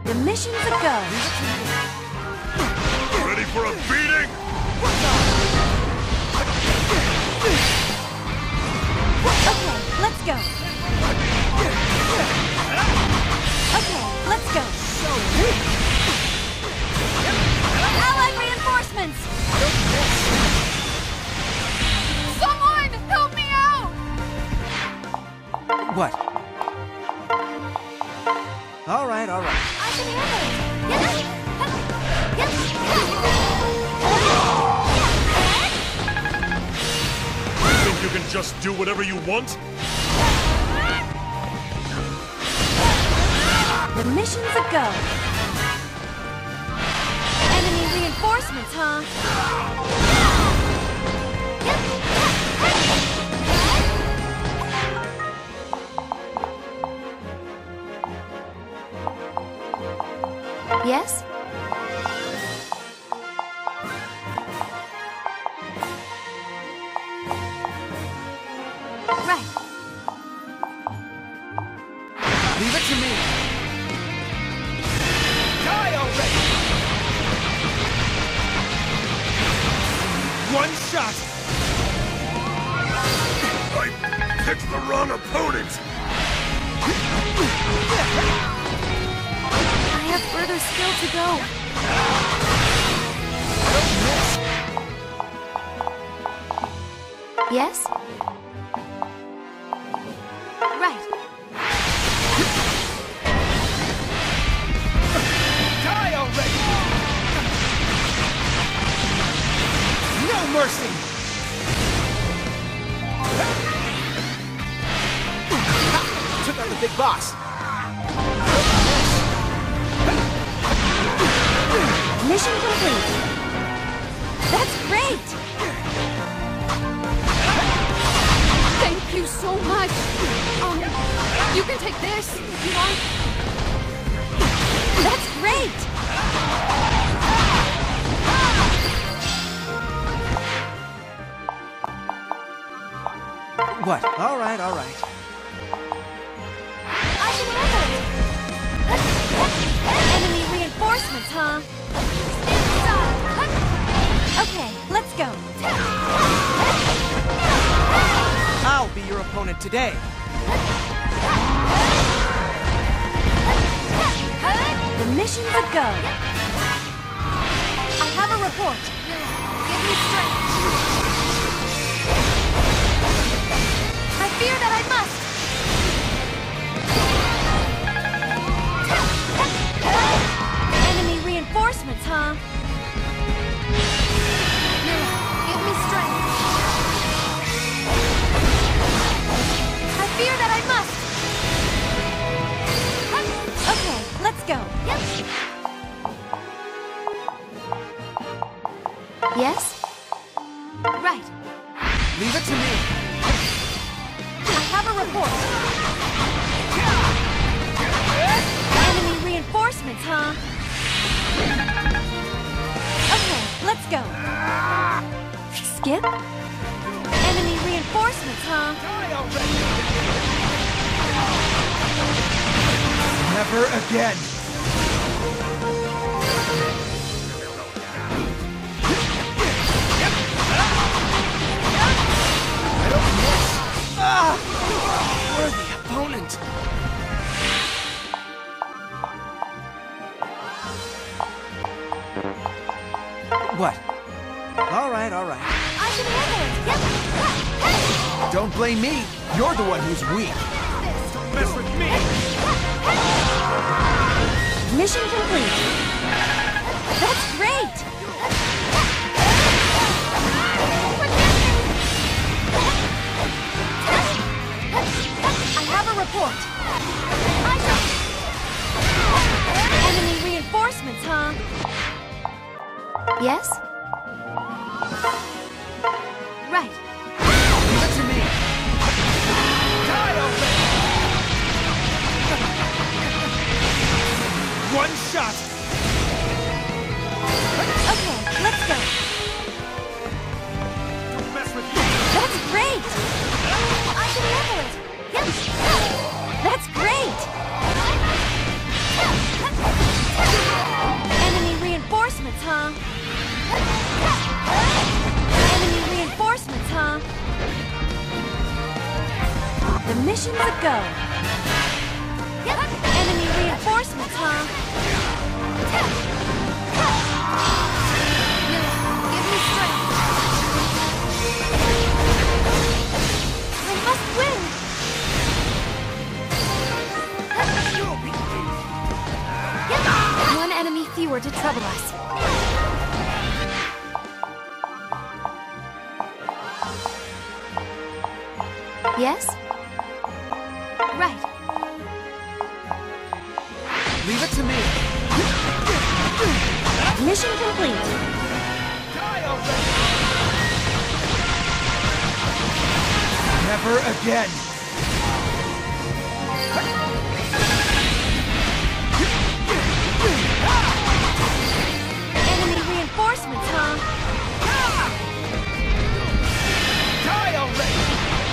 The mission's a go. Ready for a beating? Okay, let's go. Okay, let's go. So weak! Allied reinforcements! Someone help me out! What? All right, all right. I can handle it. You think you can just do whatever you want? The mission's a go. Enemy reinforcements, huh? Yes? Right. Leave it to me. Die already! One shot! I picked the wrong opponent! I have further still to go. Yes? Right. Die already! No mercy! Took out the big boss. Mission complete. That's great! Thank you so much! You can take this if you want. That's great! What? All right, all right. I can handle it! Enemy reinforcements, huh? Okay, let's go. I'll be your opponent today. The mission's a go. I have a report. Give me strength. I fear that I must. Enemy reinforcements, huh? Give me strength. I fear that I must. Okay, let's go. Yes? Right. Leave it to me. I have a report. Enemy reinforcements, huh? Okay, let's go. Skip? Enemy reinforcements, huh? Die already! Never again. I don't miss. Ah! Worthy opponent. What? All right, all right. I can handle it. Don't blame me. You're the one who's weak. Don't mess with me! Mission complete. That's great. I have a report. Enemy reinforcements, huh? Yes? Right. Leave it to me. Die already! One shot! Okay, let's go. Don't mess with me! That's great! I can handle it! Yes! That's great! go. Enemy reinforcements, huh? Give me strength. I must win! One enemy fewer to trouble us. Yes? Right. Leave it to me. Mission complete. Die already! Never again. Enemy reinforcements, huh? Die already!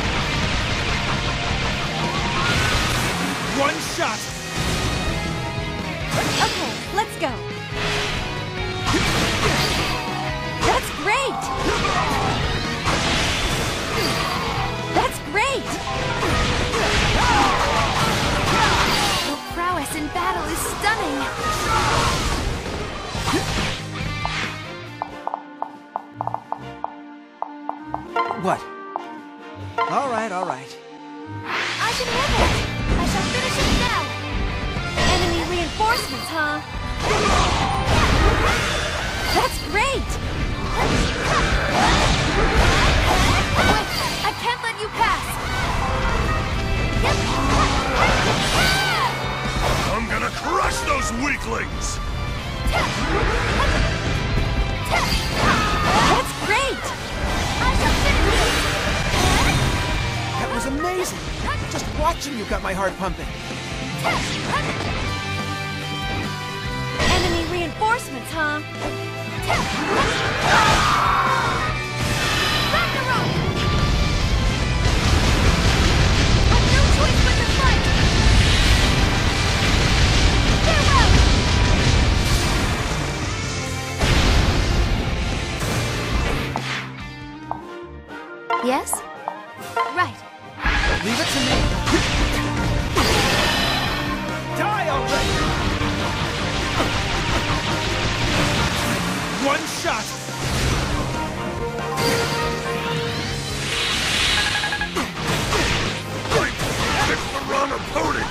One shot! Okay, let's go. That's great! That's great! Your prowess in battle is stunning. What? All right, all right. I can handle it! I shall finish it now! Enemy reinforcements, huh? That's great! Wait! I can't let you pass! I'm gonna crush those weaklings! That's great! I shall finish it! That was amazing! Just watching you got my heart pumping. Enemy reinforcements, huh? Ragnarok! I've no choice but to fight! Farewell! Yes? Right. Leave it to me. Die already! One shot! Right! Pick the wrong opponent!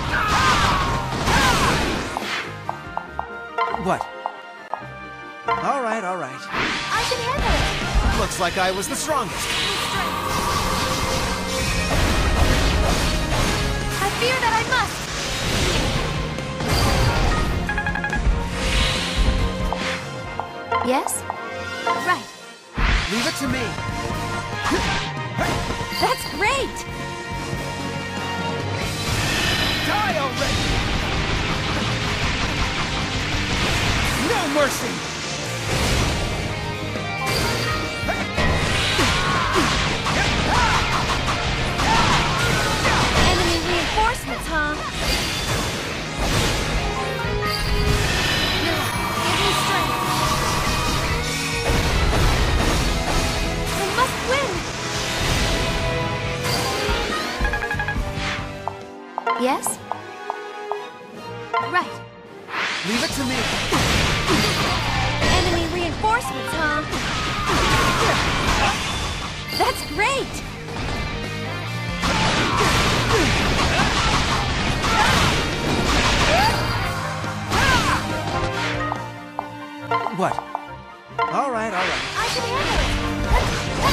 What? All right, all right. I can handle it! Looks like I was the strongest. I fear that I must! Yes? Right. Leave it to me. That's great! Die already! No mercy! Enemy reinforcements, huh? Give me strength. I must win! Yes? Right. Leave it to me. Enemy reinforcements, huh? That's great! What? All right, all right. I can handle it! I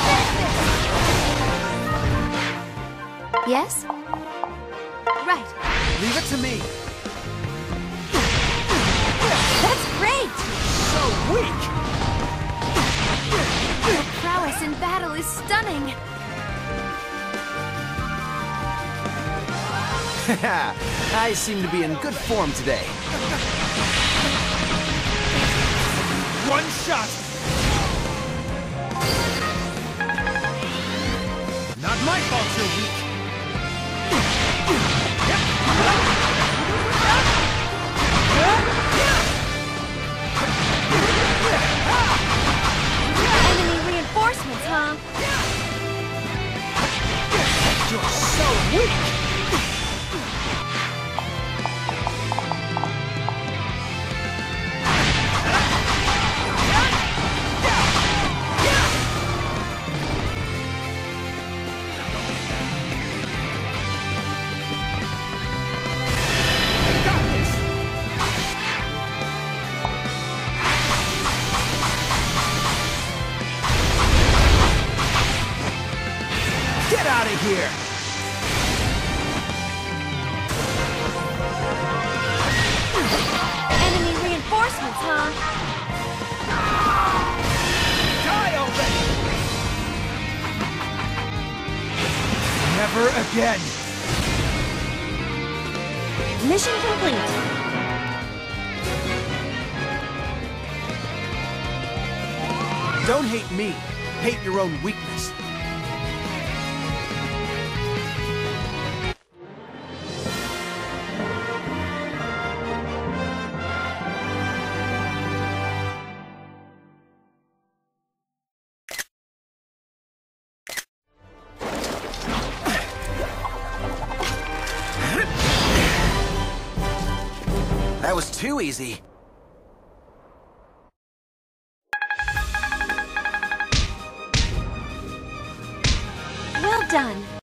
shall finish this! Yes? Right. Leave it to me. That's great! So weak! Your prowess in battle is stunning. I seem to be in good form today. One shot! Not my fault you're weak. Enemy reinforcements, huh? You're so weak! here. Enemy reinforcements, huh? Die already! Never again. Mission complete. Don't hate me. Hate your own weakness. That was too easy. Well done.